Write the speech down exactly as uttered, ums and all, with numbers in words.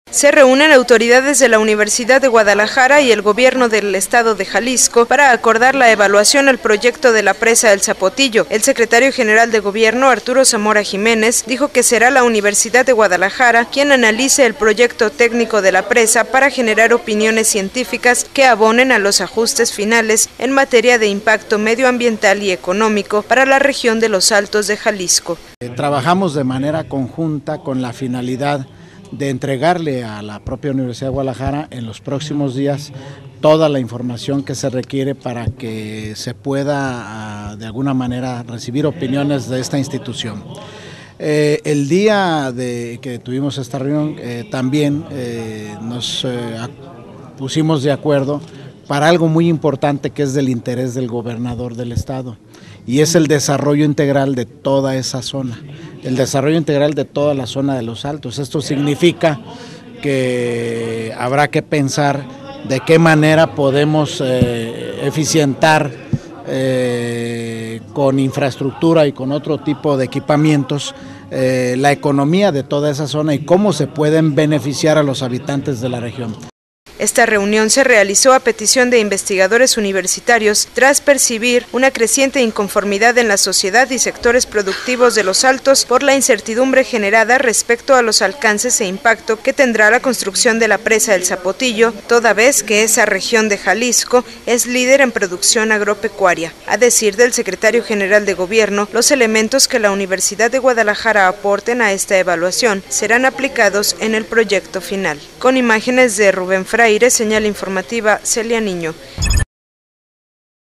Se reúnen autoridades de la Universidad de Guadalajara y el gobierno del estado de Jalisco para acordar la evaluación al proyecto de la presa El Zapotillo. El secretario general de gobierno, Arturo Zamora Jiménez, dijo que será la Universidad de Guadalajara quien analice el proyecto técnico de la presa para generar opiniones científicas que abonen a los ajustes finales en materia de impacto medioambiental y económico para la región de los Altos de Jalisco. Trabajamos de manera conjunta con la finalidad de entregarle a la propia Universidad de Guadalajara en los próximos días toda la información que se requiere para que se pueda de alguna manera recibir opiniones de esta institución. Eh, el día de que tuvimos esta reunión eh, también eh, nos eh, pusimos de acuerdo para algo muy importante que es del interés del gobernador del estado, y es el desarrollo integral de toda esa zona, el desarrollo integral de toda la zona de los Altos. Esto significa que habrá que pensar de qué manera podemos eh, eficientar eh, con infraestructura y con otro tipo de equipamientos eh, la economía de toda esa zona y cómo se pueden beneficiar a los habitantes de la región. Esta reunión se realizó a petición de investigadores universitarios tras percibir una creciente inconformidad en la sociedad y sectores productivos de los Altos por la incertidumbre generada respecto a los alcances e impacto que tendrá la construcción de la presa El Zapotillo, toda vez que esa región de Jalisco es líder en producción agropecuaria. A decir del secretario general de gobierno, los elementos que la Universidad de Guadalajara aporten a esta evaluación serán aplicados en el proyecto final. Con imágenes de Rubén Fraire, señal informativa Celia Niño.